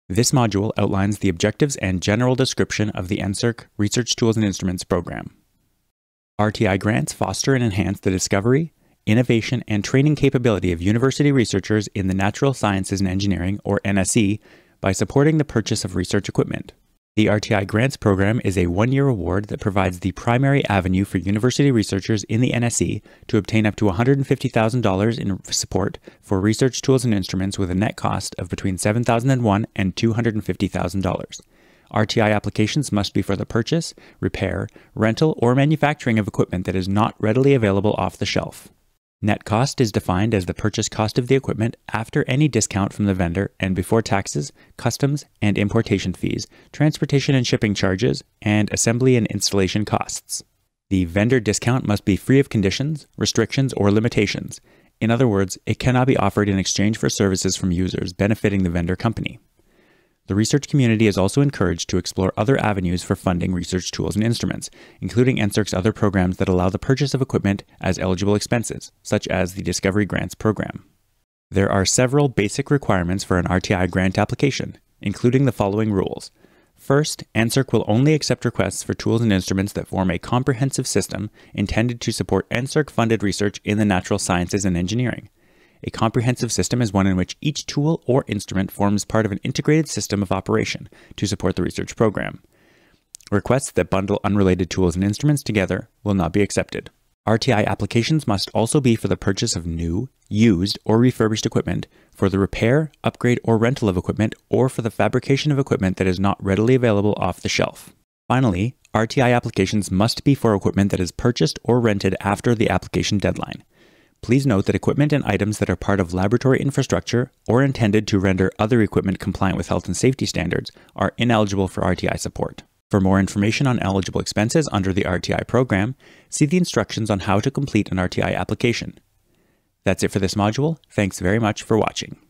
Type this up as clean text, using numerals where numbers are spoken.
This module outlines the objectives and general description of the NSERC Research Tools and Instruments program. RTI grants foster and enhance the discovery, innovation, and training capability of university researchers in the natural sciences and engineering, or NSE, by supporting the purchase of research equipment. The RTI Grants Program is a one-year award that provides the primary avenue for university researchers in the NSE to obtain up to $150,000 in support for research tools and instruments with a net cost of between $7,001 and $250,000. RTI applications must be for the purchase, repair, rental, or manufacturing of equipment that is not readily available off the shelf. Net cost is defined as the purchase cost of the equipment after any discount from the vendor and before taxes, customs and importation fees, transportation and shipping charges, and assembly and installation costs. The vendor discount must be free of conditions, restrictions, or limitations. In other words, it cannot be offered in exchange for services from users benefiting the vendor company. The research community is also encouraged to explore other avenues for funding research tools and instruments, including NSERC's other programs that allow the purchase of equipment as eligible expenses, such as the Discovery Grants Program. There are several basic requirements for an RTI grant application, including the following rules. First, NSERC will only accept requests for tools and instruments that form a comprehensive system intended to support NSERC-funded research in the natural sciences and engineering. A comprehensive system is one in which each tool or instrument forms part of an integrated system of operation to support the research program. Requests that bundle unrelated tools and instruments together will not be accepted. RTI applications must also be for the purchase of new, used, or refurbished equipment, for the repair, upgrade, or rental of equipment, or for the fabrication of equipment that is not readily available off the shelf. Finally, RTI applications must be for equipment that is purchased or rented after the application deadline. Please note that equipment and items that are part of laboratory infrastructure or intended to render other equipment compliant with health and safety standards are ineligible for RTI support. For more information on eligible expenses under the RTI program, see the instructions on how to complete an RTI application. That's it for this module. Thanks very much for watching.